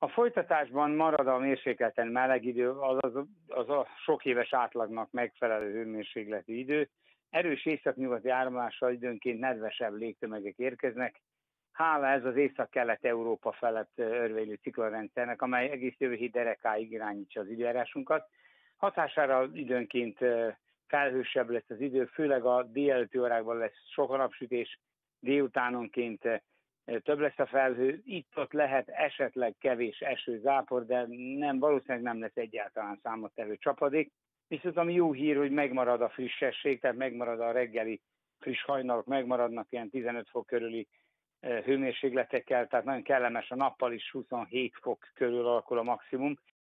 A folytatásban marad a mérsékelten meleg idő, az a sok éves átlagnak megfelelő hőmérsékleti idő. Erős északnyugati áramlással időnként nedvesebb légtömegek érkeznek. Hála ez az észak-kelet-európa felett örvénylő ciklonrendszernek, amely egész jövő hét derekáig irányítja az időjárásunkat. Hatására időnként felhősebb lesz az idő, főleg a délelőtti órákban lesz sok a napsütés, délutánonként több lesz a felhő, itt-ott lehet esetleg kevés esőzápor, de valószínűleg nem lesz egyáltalán számottevő csapadék. Viszont ami jó hír, hogy megmarad a frissesség, tehát megmarad a reggeli friss hajnalok, megmaradnak ilyen 15 fok körüli hőmérsékletekkel, tehát nagyon kellemes a nappal is, 27 fok körül alakul a maximum.